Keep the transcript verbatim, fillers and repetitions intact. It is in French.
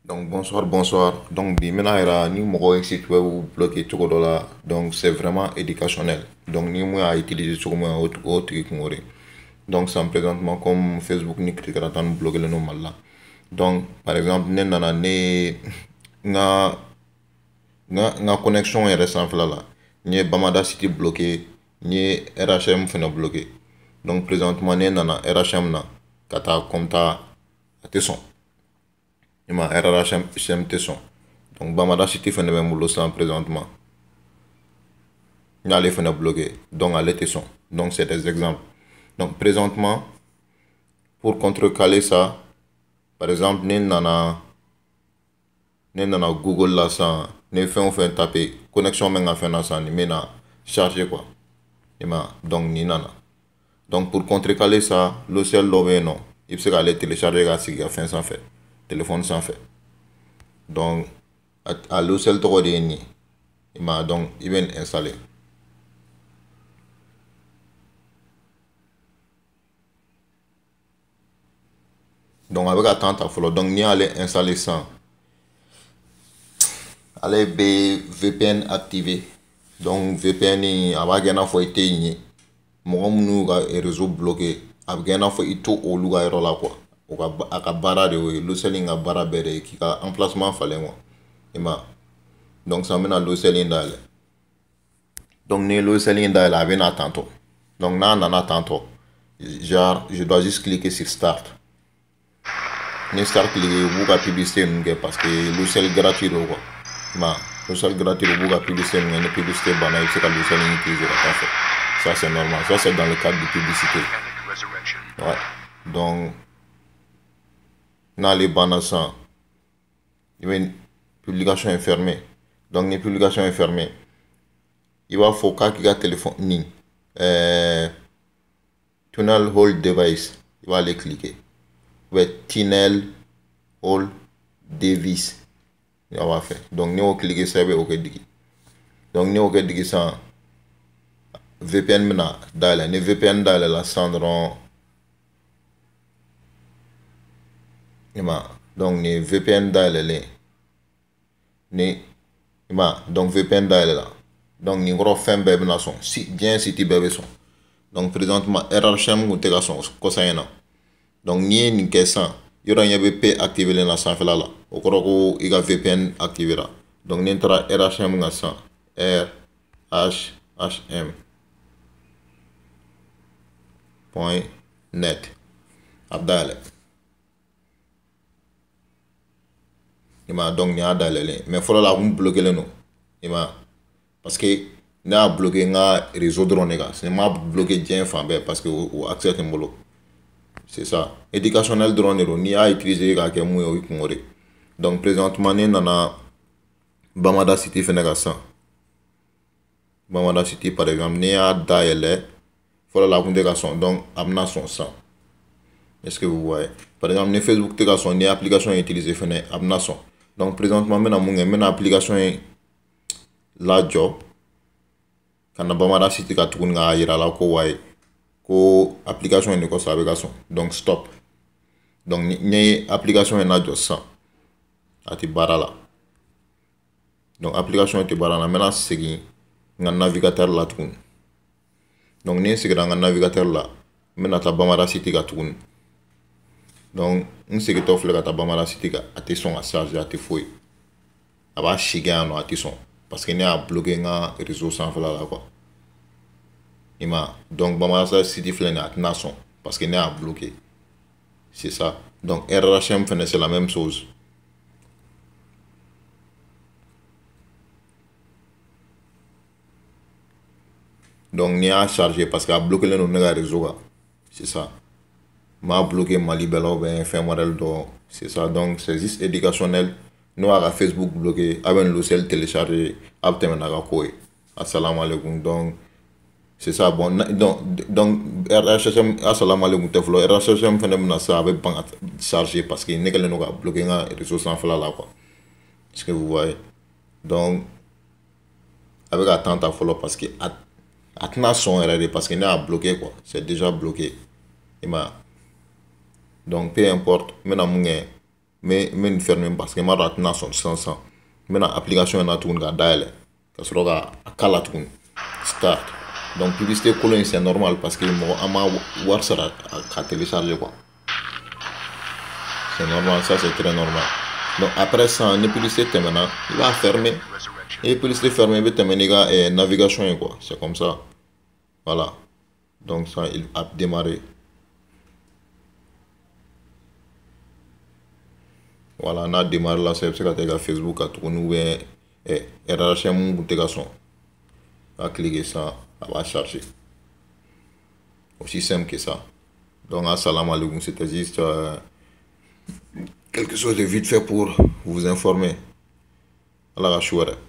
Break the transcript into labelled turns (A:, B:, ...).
A: Donc bonsoir, bonsoir. Donc bi mina era ni mɔgɔ ye site web bloqué cogo dɔ la. Donc c'est vraiment éducationnel. Donc ni mun y'a utiliser cogo min na o o tigi kungo de. Donc ça me présentement comme Facebook ni kitigɛra tan bloqué len no Mali la. Donc par exemple ne nana ne nga nga nga connexion yɛrɛ sanfɛla la. N ye Bamada City bloqué, n ye R H M fɛnɛ bloqué. Donc présentement ne nana R H M na ka taa comme ta a tɛ sɔn. Il m'a R H M tɛ sɔn. Donc Bamada City fɛnɛ bɛ n bolo sisan présentement. N y'ale fɛnɛ bloqué. Donc ale tɛ sɔn. Donc c'est des exemples. Donc présentement pour contrecarrer ça, par exemple ne nana ne nana Google la sisan ne fɛn o fɛn tapé connexion bɛ n ka fɛn na sisan nin bɛ na charger quoi. I m'a donc nin nana. Donc pour contrecarrer ça, logiciel dɔ bɛ yen nɔ i bɛ se k'ale télécharger k'a sigi ka fɛn sanfɛ. Téléphone sanfɛ. Donc a, a logiciel tɔgɔ de ye nin ye. I m'a donc i bɛ nin installer. Donc a bɛ ka temps ta fɔlɔ. Donc n'i y'ale installer sisan ale bɛ V P N activer. Donc V P N in a b'a kɛ i n'a fɔ i tɛ yen ye. Mɔgɔ minnu ka réseau bloqué a bɛ kɛ i n'a fɔ i to olu ka yɔrɔ la quoi. O ka a ka baara de y'o ye. Logiciel in ka baara bɛɛ de ye k'i ka emplacement falen quoi. I m'a donc sisan n bɛna logiciel in dayɛlɛ. Donc ni ye logiciel in dayɛlɛ a bɛ na tantôt. Donc n'a nana tantôt genre je dois juste cliquer sur start. Ni start cliquer u b'u ka publicité ninnu kɛ parce que logiciel gratuit don quoi. I m'a logiciel gratuit u b'u ka publicité ninnu kɛ ni publicité banna i bɛ se ka logiciel in utiliser ka taa fɛ. Ça c'est normal. Ça c'est dans le cadre de publicité. Ouais. Donc n'ale banna sisan i bɛ publication est fermée. Donc ni publication est fermée i b'a fɔ k'a k'i ka téléphone nin euh, tunnel hold device i b'ale cliquer. Ou bien tunnel hold device i b'a fɛ. Donc n'i y'o cliquer sisan i bɛ o kɛ digi. Donc n'i y'o kɛ digi sisan V P N bɛna dayɛlɛ. Ni V P N dayɛlɛ la sisan dɔrɔn i m'a donc ni V P N dayɛlɛlen ni i m'a donc V P N dayɛlɛ la. Donc nin kɔrɔ fɛn bɛɛ bɛna sɔn. Si diɲɛ site bɛɛ bɛ sɔn. Donc présentement R H M kun tɛ ka sɔn kɔsa in na. Donc n'i ye nin kɛ sisan yɔrɔ ɲɛ bɛ P activé len na sanfɛla la. O kɔrɔ ko i ka V P N activera. Donc ni n taara R H M kan sisan R H H M point net a bɛ dayɛlɛ. I m'a donc nin y'a dayɛlɛlen mais fɔlɔ la a kun bloqué len don. I m'a parce que ne y'a bloqué n ka réseau dɔrɔn de kan. n m'a bloqué diɲɛ fan bɛɛ parce que o accès tɛ n bolo. C'est ça. Éducationnel dɔrɔn de don. N'i y'a utiliser k'a kɛ mun ye o y'i kungo de. Donc présentement ne nana Bamada City fɛnɛ kan sisan. Bamada City par exemple n'i y'a dayɛlɛ fɔlɔ la a kun tɛ ka sɔn donc a bɛna sɔn sisan. Est-ce que vous voyez? Par exemple ni Facebook tɛ ka sɔn ni application ye utiliser fɛnɛ a bɛna sɔn. Donc présentement n bɛna mun kɛ n bɛna application in lajɔ ka na Bamada City kan tuguni k'a yira la ko wayi ko application in de kɔsɔn a bɛ ka sɔn. Donc stop. Donc n ye application in lajɔ sisan a tɛ baara la. Donc application in tɛ baara la n bɛna segin n ka navigateur la tuguni. Donc ni n seginna n ka navigateur la n bɛna taa Bamada City kan tuguni. Donc n segintɔ filɛ ka taa Bamada City kan a tɛ sɔn ka charger a tɛ foyi. A b'a si kɛ yan nɔ a tɛ sɔn parce que ne y'a bloqué n ka réseau sanfɛla la quoi. I m'a donc Bamada City filɛ nin ye a tɛna sɔn parce que ne y'a bloqué. C'est ça. Donc R H M fɛnɛ c'est la même chose. Donc n'i y'a chargé parce que a bloqué len don ne ka réseau kan. C'est ça. M'a bloqué Mali bɛɛ la ou bien fɛn modèle dɔ. C'est ça. Donc c'est juste éducationnel. N'o y'a ka Facebook bloqué a bɛ nin logiciel télécharger a bɛ tɛmɛ n'a ka ko ye. Assalamu alaikum. Donc c'est ça. Bon donc donc R H M assalamu alaikum tɛ fɔlɔ. R H M fɛnɛ bɛna sisan a bɛ ban ka charger parce que ne kɛlen don ka bloqué n ka réseau sanfɛla la quoi. Est-ce que vous voyez? Donc a bɛ ka temps ta fɔlɔ parce que a a tɛna sɔn yɛrɛ de parce que ne y'a bloqué quoi. C'est déjà bloqué. I m'a donc peu importe n bɛna mun kɛ mais mais fermer parce que ma ratna son sans sans mais la application na tout ga daile ka soro ga kala tout start donc publicité colon c'est normal parce que mo ama war sara ka télécharger quoi c'est normal, ça c'est très normal. Donc après ça ne publicité maintenant il va fermer et publicité fermer il va terminer la navigation quoi, c'est comme ça. Voilà, donc ça il a démarré. Voilà, on a démarré là, c'est parce que Facebook a tout nouveau et R H M ou son. À cliquer ça, ça va charger. Aussi simple que ça. Donc assalamu alaikum, c'était juste euh, quelque chose de vite fait pour vous informer. Allah la chouette.